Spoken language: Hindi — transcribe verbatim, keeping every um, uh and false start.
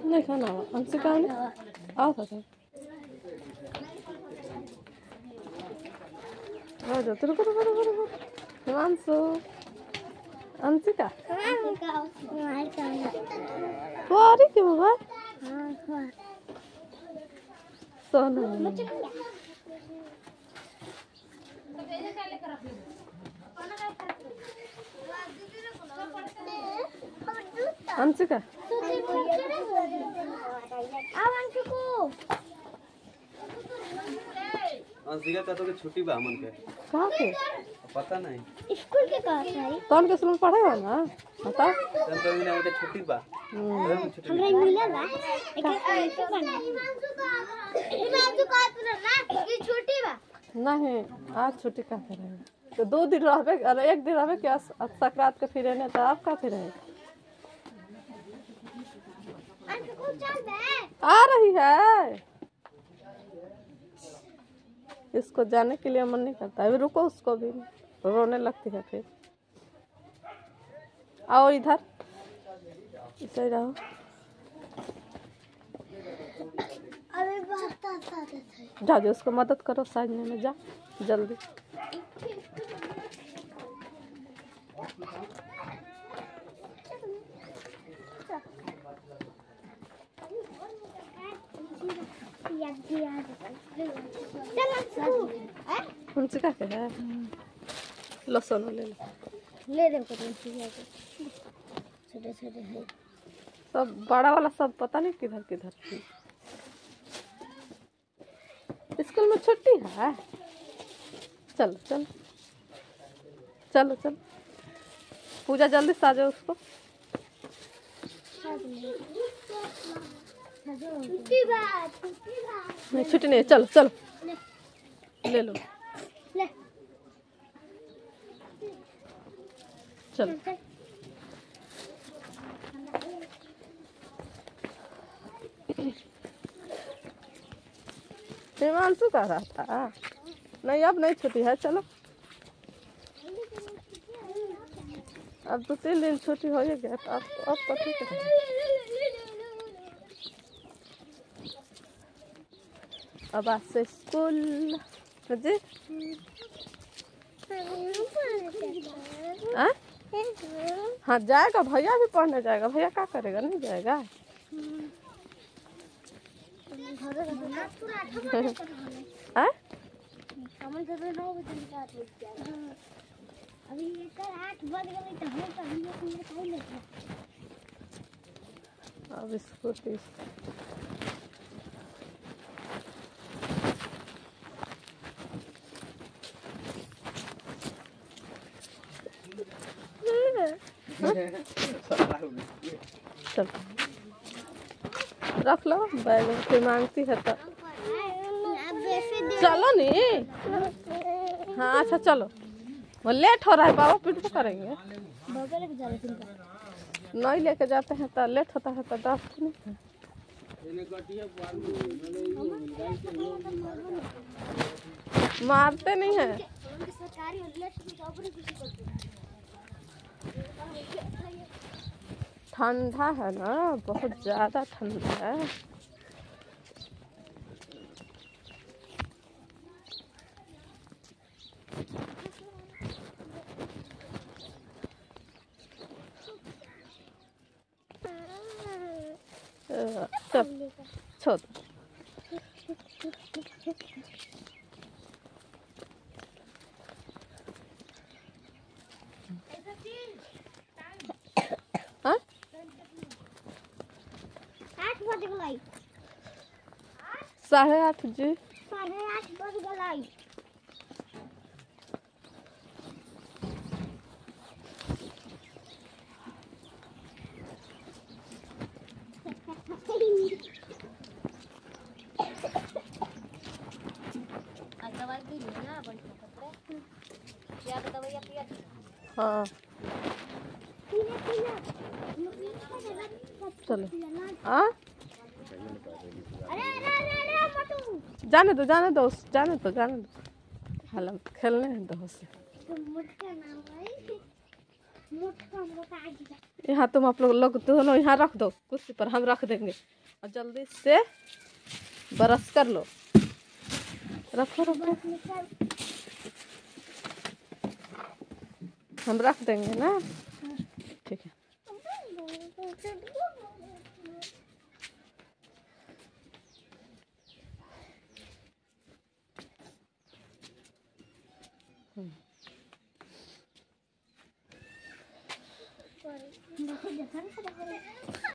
नहीं खाना हुआ हमसे कहा नहीं आओ था आ जाओ रुको रुको रुको रुको हिमांशु अंशिका सॉरी क्यों बाबा सोना अंशिका अंशिका का तो के छुट्टी बा मन के कहाँ के पता नहीं स्कूल के कहाँ है कौन के स्कूल में पढ़ेगा ना बता तब तो मैंने उनके छुट्टी बा हमरा मिला बा एक एक बना हिमांशु का पूरा ना ये छुट्टी बा नहीं आज छुट्टी का करेंगे तो दो दिन रहबे अरे एक दिन रहबे क्या सकरात के फिर रहने तो आप का फिर रहे आ रही है इसको जाने के लिए मन नहीं करता अभी रुको उसको भी रोने लगती है फिर आओ इधर इधर रहो अरे बात जा जो उसको मदद करो साजने में जा जल्दी उनसे क्या कह है लो सोनो ले लो ले दे छोटे छोटे है सब बड़ा वाला सब पता नहीं किधर किधर थी स्कूल में छुट्टी है चलो चलो चलो चलो पूजा जल्दी से आ जाओ उसको छुट्टी बा छुट्टी बा नहीं छुट्टी नहीं है चलो चलो ले लो ले चलो हिमांशु कह रहा था नहीं अब नहीं छुट्टी है चलो अब दो तीन दिन छुट्टी हो ही गया तो अब अब कथी करें अब आज से स्कूल जी हाँ हाँ जाएगा भैया भी पढ़ने जाएगा भैया क्या करेगा नहीं जाएगा हाँ अभी आठ बज गए तो हमें कहीं नहीं अब स्कूटी चल रख लो बैग फिर मांगती है तो चलो नी हाँ अच्छा चलो वो लेट हो रहा है बाबा पिट करेंगे नहीं लेके जाते हैं तो लेट होता है तो दस नहीं मारते नहीं है ठंडा है ना बहुत ज़्यादा ठंडा है चल छोड़ हाँ साढ़े आठ जी साढ़े आठ बज गई हाँ चलो हाँ जाने दो जाने दो जाने दो जाने दो हाल खेलने दो उसे यहाँ तुम आप लोग लोग दोनों यहाँ रख दो कुर्सी पर, हम रख देंगे और जल्दी से ब्रश कर लो। रखो रखो, हम रख देंगे ना, ठीक है। देखो